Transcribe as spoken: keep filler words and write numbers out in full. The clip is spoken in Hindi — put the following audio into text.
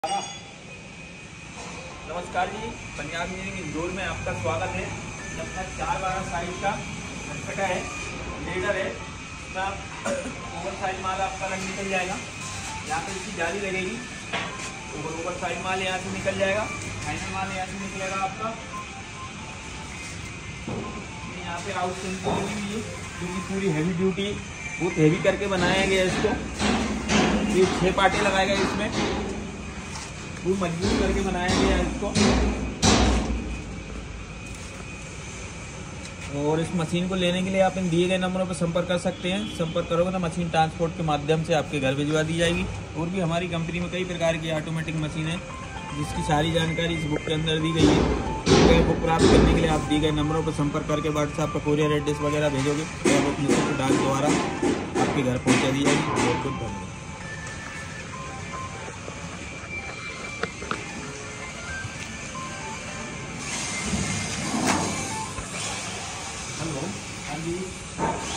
नमस्कार जी, पंजाब इंजीनियरिंग इंदौर में आपका स्वागत है। ये अपना चार बारह साइज का खटखटा है, लेडर है। इसका ओवर साइज माल आपका रंग निकल जाएगा। यहाँ पे इसकी जाली लगेगी, ओवर ओवर साइज माल यहाँ से निकल जाएगा, फाइनल माल यहाँ से निकलेगा आपका। यहाँ पे आउट सेंसिंग लगी हुई है, क्योंकि पूरी हैवी ड्यूटी बहुत हैवी करके बनाया गया इसको। ये छः पार्टी लगाएगा इसमें, वो मजबूत करके बनाया गया है इसको। और इस मशीन को लेने के लिए आप इन दिए गए नंबरों पर संपर्क कर सकते हैं। संपर्क करोगे तो मशीन ट्रांसपोर्ट के माध्यम से आपके घर भिजवा दी जाएगी। और भी हमारी कंपनी में कई प्रकार की ऑटोमेटिक मशीन है, जिसकी सारी जानकारी इस बुक के अंदर दी गई है। बुक प्राप्त करने के लिए आप दिए गए नंबरों पर संपर्क करके व्हाट्सएप पर कोरियर एड्रेस वगैरह भेजोगे तो बुक निःशुल्क डाक द्वारा आपके घर पहुँचा दी जाएगी। बहुत बहुत धन्यवाद। हेलो, हाँ जी।